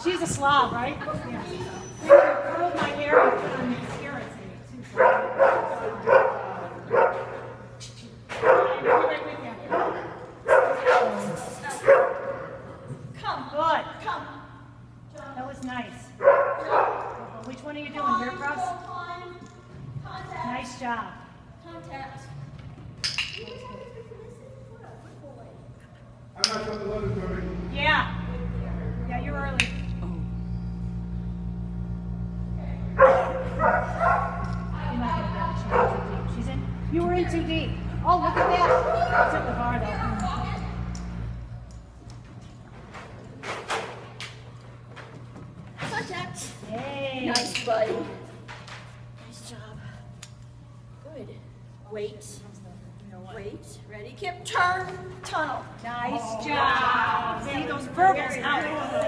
She's a slob, right? Yeah. We curled my hair and put on mascara today, Come. Good. Come. That was nice. Which one are you doing? Your press? Nice job. Contact. I'm not sure the load is coming. Yeah. Yeah, you're early. You're not going to get it. She's in too deep. She's in. You were in too deep. Oh, look at that. It's at the bar, though. Contact. Hey. Nice, buddy. Nice job. Good. Wait. Wait. Ready? Kip, turn. Tunnel. Nice job. See those verbals out.